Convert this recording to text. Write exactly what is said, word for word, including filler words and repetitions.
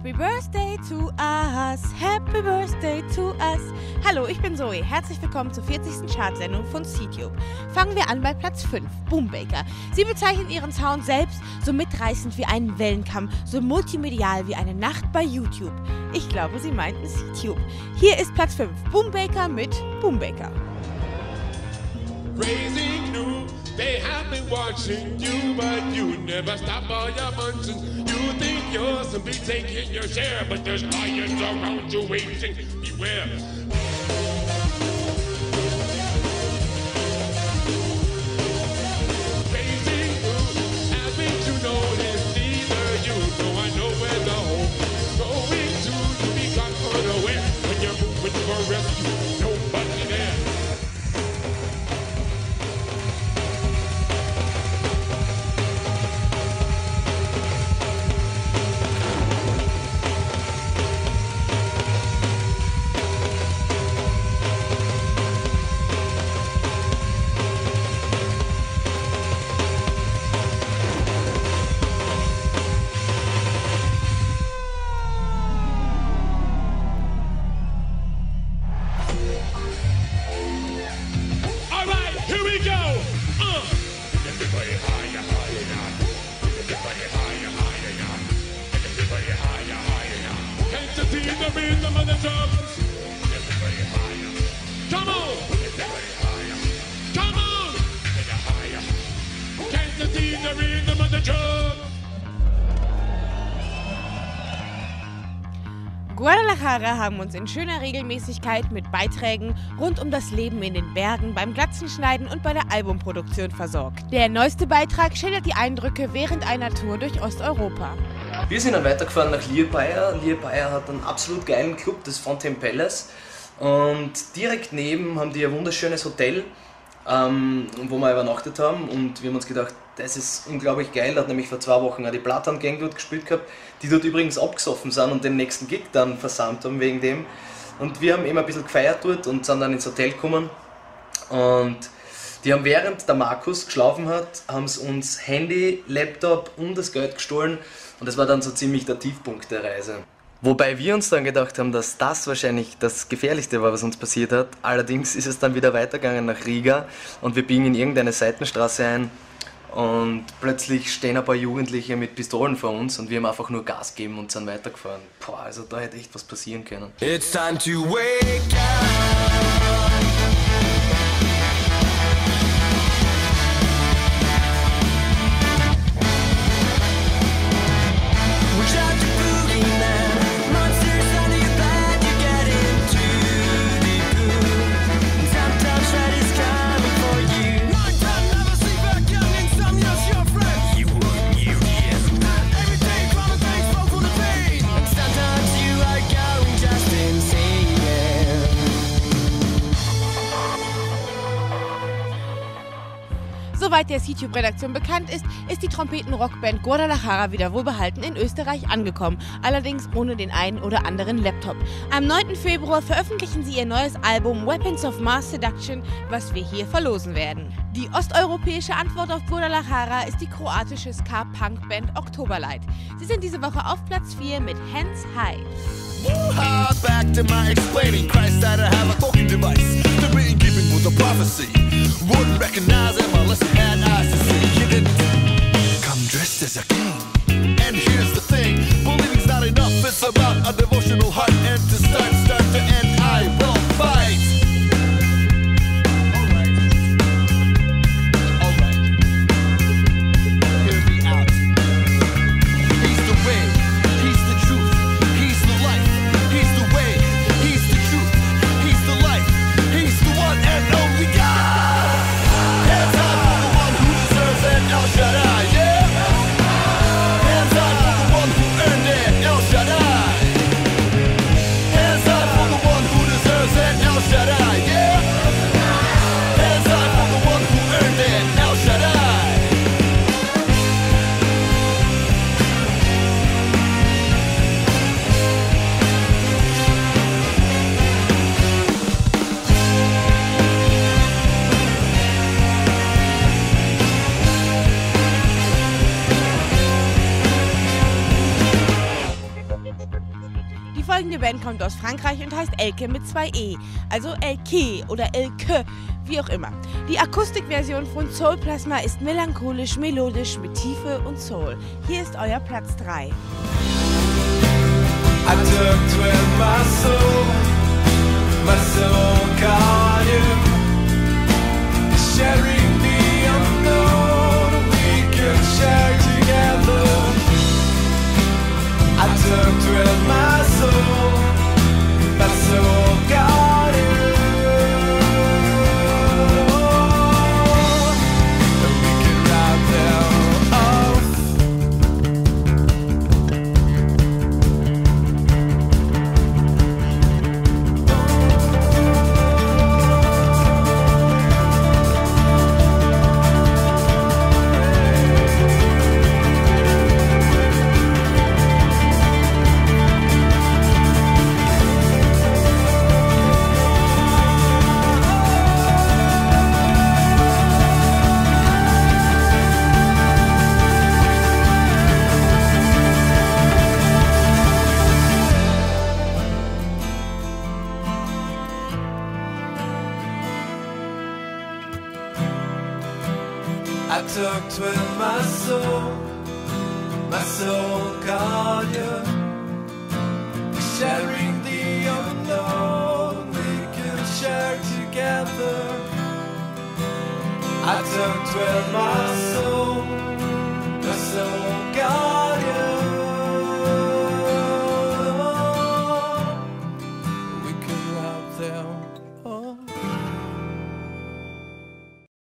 Happy Birthday to us, Happy Birthday to us. Hallo, ich bin Zoe. Herzlich willkommen zur vierzigsten Chartsendung von C-Tube. Fangen wir an bei Platz fünf, Boombaker. Sie bezeichnen ihren Sound selbst so mitreißend wie einen Wellenkamm, so multimedial wie eine Nacht bei YouTube. Ich glaube, sie meinten C-Tube. Hier ist Platz fünf, Boombaker mit Boombaker. Raising new, they have been watching you, but you never stop all your functions. You think yours will be taking your share, but there's lions around you waiting. Beware. Raising new, haven't you noticed? Neither you know I know where the home is going to. You be caught unaware when you're moving for rescue. Nobody there. Guadalajara haben uns in schöner Regelmäßigkeit mit Beiträgen rund um das Leben in den Bergen, beim Glatzenschneiden und bei der Albumproduktion versorgt. Der neueste Beitrag schildert die Eindrücke während einer Tour durch Osteuropa. Wir sind dann weitergefahren nach Lierbeier. Lierbeier hat einen absolut geilen Club, das Fontaine Palace. Und direkt neben haben die ein wunderschönes Hotel, ähm, wo wir übernachtet haben. Und wir haben uns gedacht, das ist unglaublich geil. Da hat nämlich vor zwei Wochen auch die Platan Gang dort gespielt gehabt, die dort übrigens abgesoffen sind und den nächsten Gig dann versammelt haben wegen dem. Und wir haben immer ein bisschen gefeiert dort und sind dann ins Hotel gekommen. Und die haben, während der Markus geschlafen hat, haben sie uns Handy, Laptop und das Geld gestohlen. Und das war dann so ziemlich der Tiefpunkt der Reise. Wobei wir uns dann gedacht haben, dass das wahrscheinlich das Gefährlichste war, was uns passiert hat. Allerdings ist es dann wieder weitergegangen nach Riga und wir biegen in irgendeine Seitenstraße ein. Und plötzlich stehen ein paar Jugendliche mit Pistolen vor uns und wir haben einfach nur Gas gegeben und sind weitergefahren. Boah, also da hätte echt was passieren können. It's time to wake up. Soweit der C-Tube-Redaktion bekannt ist, ist die Trompeten-Rockband Guadalajara wieder wohlbehalten in Österreich angekommen, allerdings ohne den einen oder anderen Laptop. Am neunten Februar veröffentlichen sie ihr neues Album Weapons of Mass Seduction, was wir hier verlosen werden. Die osteuropäische Antwort auf Guadalajara ist die kroatische Ska-Punk-Band Oktoberlight. Sie sind diese Woche auf Platz vier mit Hands High. Hard back to my explaining Christ that I have a talking device to be in keeping with the prophecy. Wouldn't recognize him unless he had eyes to see. You didn't come dressed as a king. And here's the thing, believing's not enough. It's about a devotional heart. And to start, start to end, I will fight. Band kommt aus Frankreich und heißt Elke mit zwei E, also Elke oder Elke, wie auch immer. Die Akustikversion von Soul Plasma ist melancholisch, melodisch mit Tiefe und Soul. Hier ist euer Platz drei. I took with my soul, my soul called you, sharing the unknown we can share together. I took with my soul, my soul called you, and we can ride them off. I talked with my soul, my soul called you, sharing the unknown we can share together. I talked with my soul.